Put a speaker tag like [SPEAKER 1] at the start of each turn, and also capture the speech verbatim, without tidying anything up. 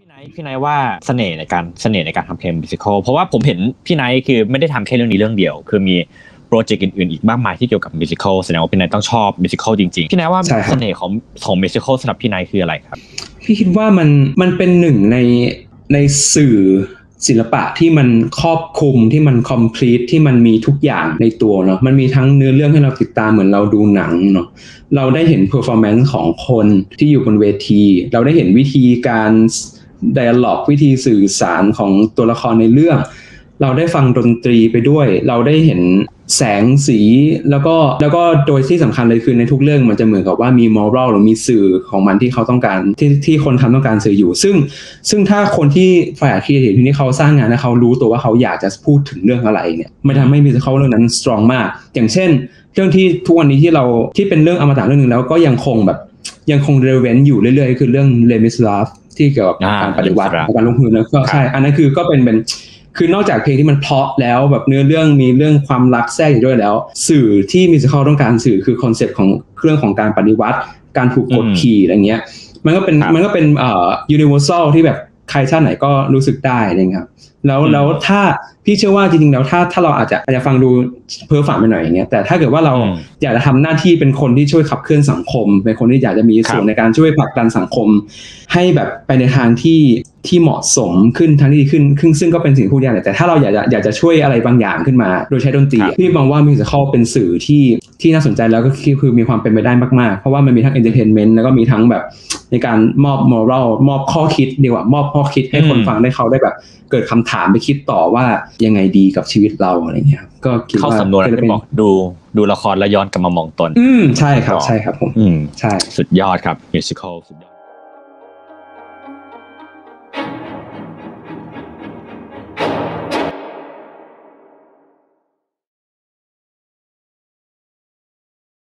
[SPEAKER 1] พี่ไนท์พี่ไนท์ว่าเสน่ห์ในการเสน่ห์ในการทำเพลงมิวสิคอลเพราะว่าผมเห็นพี่ไนท์คือไม่ได้ทำแค่เรื่องนี้เรื่องเดียวคือมีโปรเจกต์อื่นๆอีกมากมายที่เกี่ยวกับมิวสิคอลแสดงว่าพี่ไนท์ต้องชอบมิวสิคอลจริงๆพี่ไนท์ว่าเสน่ห์ของของมิวสิคอลสำหรับพี่ไนท์คืออะไรครับ
[SPEAKER 2] พี่คิดว่ามันมันเป็นหนึ่งในในสื่อศิลปะที่มันครอบคลุมที่มัน complete ที่มันมีทุกอย่างในตัวเนาะมันมีทั้งเนื้อเรื่องให้เราติดตามเหมือนเราดูหนังเนาะเราได้เห็น performance ของคนที่อยู่บนเวทีเราได้เห็นวิธีการ dialogue วิธีสื่อสารของตัวละครในเรื่องเราได้ฟังดนตรีไปด้วยเราได้เห็นแสงสีแล้วก็แล้วก็โดยที่สำคัญเลยคือในทุกเรื่องมันจะเหมือนกับว่ามี moral หรือมีสื่อของมันที่เขาต้องการที่ที่คนทำต้องการสื่ออยู่ซึ่งซึ่งถ้าคนที่ฝ่ายครีเอทีฟที่เขาสร้างงานนะเขารู้ตัวว่าเขาอยากจะพูดถึงเรื่องอะไรเนี่ยมันทำให้มิวสิคัลเรื่องนั้น strong มากอย่างเช่นเรื่องที่ทุกวันนี้ที่เราที่เป็นเรื่องอมตะเรื่องนึงแล้วก็ยังคงแบบยังคง relevant อยู่เรื่อยๆคือเรื่อง Les Miserables ที่เกี่ยวกับการปฏิวัติการลงทุนแล้วก็ใช่อันนั้นคือก็เป็นเป็นคือนอกจากเพลงที่มันเพราะแล้วแบบเนื้อเรื่องมีเรื่องความรักแทรกอยู่ด้วยแล้วสื่อที่มิวสิคัลต้องการสื่อคือคอนเซ็ปต์ของเรื่องของการปฏิวัติการถูกกดขี่อะไรเงี้ยมันก็เป็นมันก็เป็นเอ่อ universal ที่แบบใครชาติไหนก็รู้สึกได้อะไรเงี้ยครับแล้วแล้วถ้าพี่เชื่อว่าจริงๆแล้วถ้าถ้าเราอาจจะอาจจะฟังดูเพ้อฝันไปหน่อยอย่างเงี้ยแต่ถ้าเกิดว่าเราอยากจะทำหน้าที่เป็นคนที่ช่วยขับเคลื่อนสังคมเป็นคนที่อยากจะมีส่วนในการช่วยผลักดันสังคมให้แบบไปในทางที่ที่เหมาะสมขึ้นทางที่ดีขึ้นซึ่งก็เป็นสิ่งที่พูดยากแต่ถ้าเราอยากจะอยากจะช่วยอะไรบางอย่างขึ้นมาโดยใช้ดนตรีพี่มองว่ามิวสิคัลเป็นสื่อที่ที่น่าสนใจแล้วก็คือมีความเป็นไปได้มากๆเพราะว่ามันมีทั้งเอนเตอร์เทนเมนต์แล้วก็มีทั้งแบบในการมอบมอรัลมอบข้อคิดดีกว่ามอบข้อคิดให้คนฟังได้เขาได้แบบเกิดคำถามไปคิดต่อว่ายังไงดีกับชีวิตเราอะไรเงี้ยก็คิดว่า
[SPEAKER 1] เข้าสำนวนที่บอกดูดูละครแล้วย้อนกลับมามองตน
[SPEAKER 2] อืมใช่ครับใช่ครับผม
[SPEAKER 1] อืม
[SPEAKER 2] ใช่
[SPEAKER 1] สุดยอดครับมิวสิคัลสุดยอด